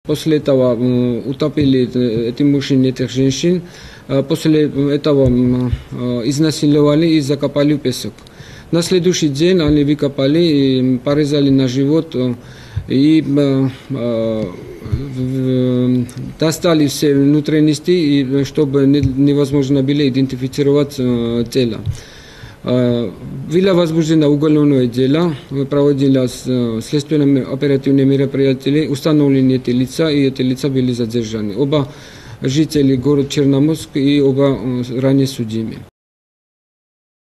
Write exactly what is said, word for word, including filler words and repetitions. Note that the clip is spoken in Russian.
После этого утопили эти мужчины, этих женщин. После этого изнасиловали и закопали в песок. На следующий день они выкопали, порезали на живот и достали все внутренности, чтобы невозможно было идентифицировать тело. Было возбуждено уголовное дело, проводились следственные оперативные мероприятия, установлены эти лица, и эти лица были задержаны. Оба жители города Черноморск и оба ранее судимы.